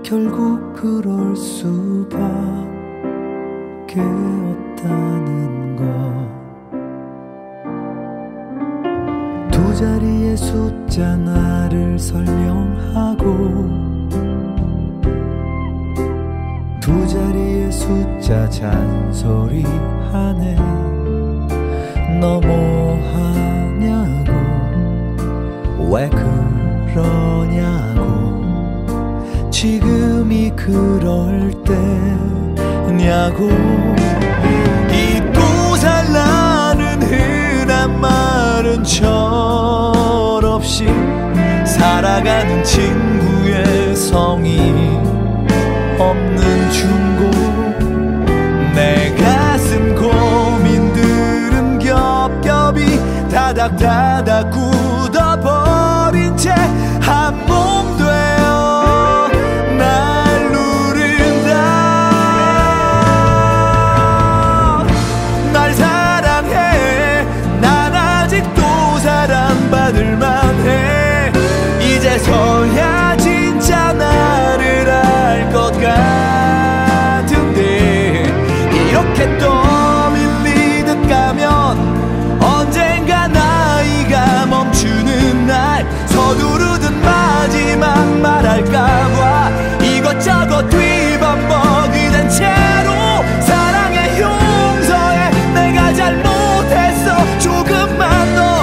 결국 그럴 수밖에 없다는 것. 두 자리의 숫자 나를 설명하고 두 자리의 숫자 잔소리하네. 너 뭐하냐고 왜 그러냐고 지금이 그럴 때냐고. 잊고 살라는 흔한 말은 철없이 살아가는 친구의 성의 없는 중고. 내 가슴 고민들은 겹겹이 다닥다닥 굳어버린 채 한 몸 되어 날 누른다. 날 사랑해. 난 아직도 사랑받을 만해. 이제서야 진짜 나를 알 것 같은데 이렇게 떠밀리듯 가면 언젠가 나이가 멈추는 날. 서두르듯 마지막 말할까봐 이것저것 뒤범벅이 된 채로 사랑에 용서해. 내가 잘못했어. 조금만 더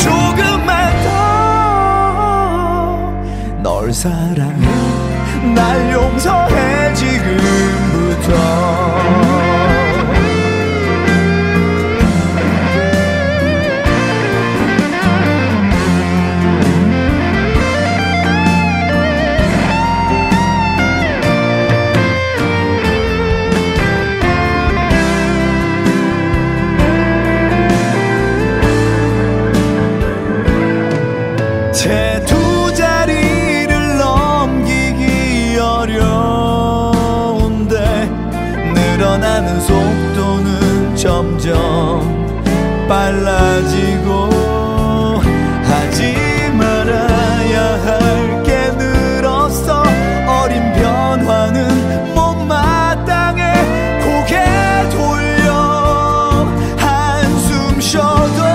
널 사랑해. 날 용서해 지금부터. 제 두 자리를 넘기기 어려운데 늘어나는 속도는 점점 빨라지고 하지 말아야 할 게 늘었어. 어린 변화는 못마땅해. 고개 돌려 한숨 쉬어도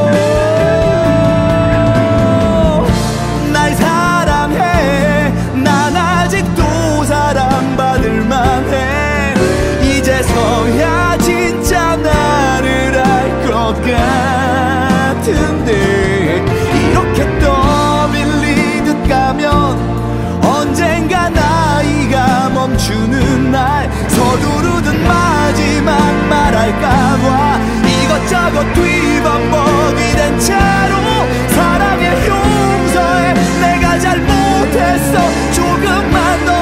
이제서야 진짜 나를 알 것 같은데 이렇게 떠밀리듯 가면 언젠가 나이가 멈추는 날. 서두르듯 마지막 말할까봐 이것저것 뒤범벅이 된 채로 사랑에 용서해. 내가 잘못했어. 조금만 더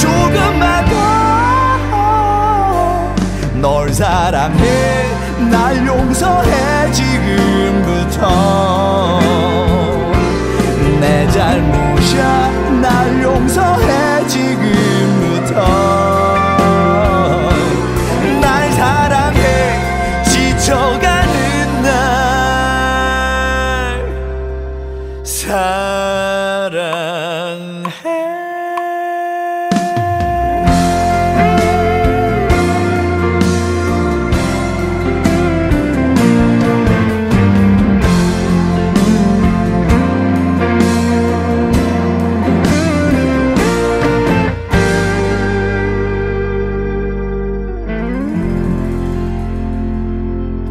널 사랑해. 날 용서해 지금부터. 내 잘못이야. 날 용서해 지금부터. 날 사랑해. 지쳐가는 날 사랑